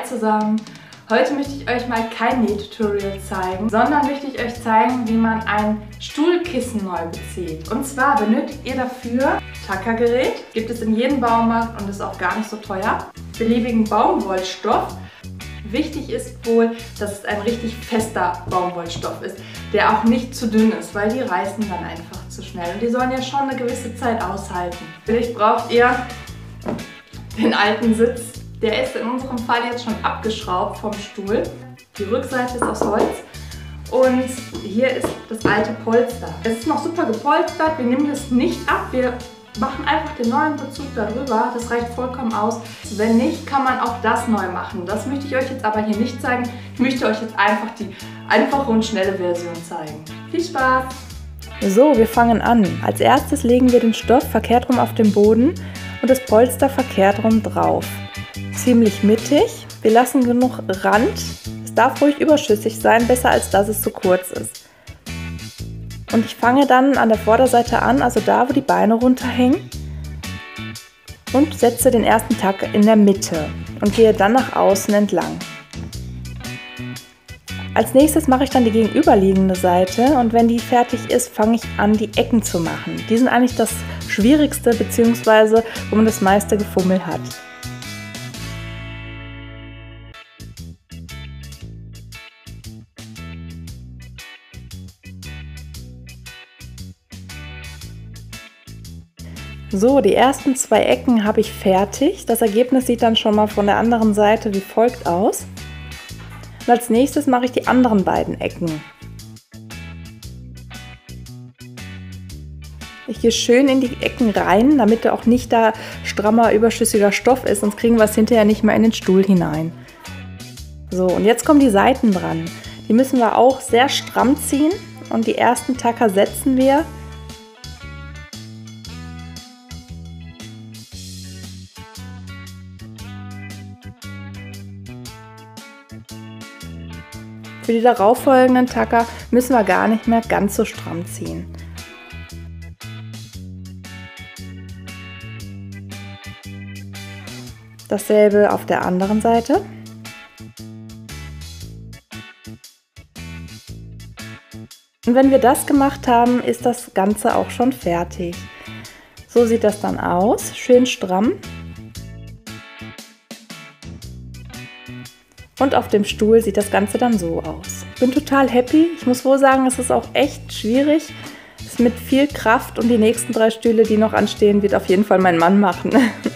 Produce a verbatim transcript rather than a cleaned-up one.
zusammen! Heute möchte ich euch mal kein Nähtutorial zeigen, sondern möchte ich euch zeigen, wie man ein Stuhlkissen neu bezieht. Und zwar benötigt ihr dafür Tackergerät, gibt es in jedem Baumarkt und ist auch gar nicht so teuer. Beliebigen Baumwollstoff. Wichtig ist wohl, dass es ein richtig fester Baumwollstoff ist, der auch nicht zu dünn ist, weil die reißen dann einfach zu schnell. Und die sollen ja schon eine gewisse Zeit aushalten. Vielleicht braucht ihr den alten Sitz. Der ist in unserem Fall jetzt schon abgeschraubt vom Stuhl. Die Rückseite ist aus Holz. Und hier ist das alte Polster. Es ist noch super gepolstert. Wir nehmen das nicht ab. Wir machen einfach den neuen Bezug darüber. Das reicht vollkommen aus. Wenn nicht, kann man auch das neu machen. Das möchte ich euch jetzt aber hier nicht zeigen. Ich möchte euch jetzt einfach die einfache und schnelle Version zeigen. Viel Spaß! So, wir fangen an. Als erstes legen wir den Stoff verkehrt rum auf den Boden und das Polster verkehrt rum drauf. Ziemlich mittig. Wir lassen genug Rand. Es darf ruhig überschüssig sein, besser als dass es zu kurz ist. Und ich fange dann an der Vorderseite an, also da, wo die Beine runterhängen, und setze den ersten Tack in der Mitte und gehe dann nach außen entlang. Als nächstes mache ich dann die gegenüberliegende Seite und wenn die fertig ist, fange ich an, die Ecken zu machen. Die sind eigentlich das Schwierigste, beziehungsweise wo man das meiste Gefummel hat. So, die ersten zwei Ecken habe ich fertig. Das Ergebnis sieht dann schon mal von der anderen Seite wie folgt aus. Und als nächstes mache ich die anderen beiden Ecken. Ich gehe schön in die Ecken rein, damit auch nicht da strammer, überschüssiger Stoff ist, sonst kriegen wir es hinterher nicht mehr in den Stuhl hinein. So, und jetzt kommen die Seiten dran. Die müssen wir auch sehr stramm ziehen und die ersten Tacker setzen wir Für die darauffolgenden Tacker müssen wir gar nicht mehr ganz so stramm ziehen. Dasselbe auf der anderen Seite. Und wenn wir das gemacht haben, ist das Ganze auch schon fertig. So sieht das dann aus, schön stramm. Und auf dem Stuhl sieht das Ganze dann so aus. Ich bin total happy. Ich muss wohl sagen, es ist auch echt schwierig. Es ist mit viel Kraft und die nächsten drei Stühle, die noch anstehen, wird auf jeden Fall mein Mann machen.